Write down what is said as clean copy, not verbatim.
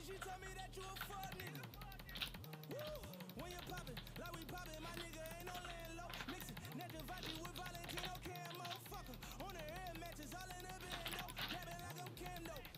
she told me that you a fuck nigga. Woo! When you poppin', like we poppin', my nigga ain't no laying low. Mixin' Net Vaji with Valentino camo, fucker. On the air matches, all in the bando. Dabbing like I'm Kendo.